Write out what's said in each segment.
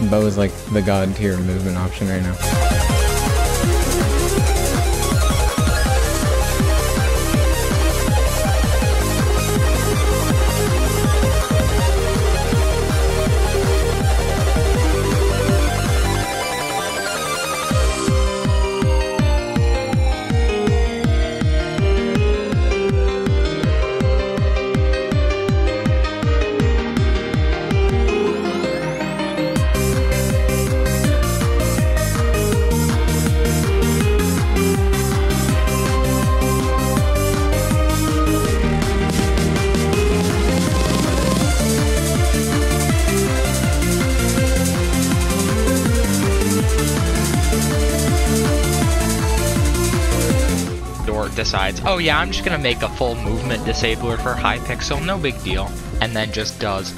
Bow is like the god tier movement option right now. Decides, oh yeah, I'm just gonna make a full movement disabler for Hypixel, no big deal, and then just does.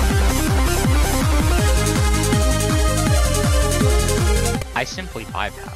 I simply bypass.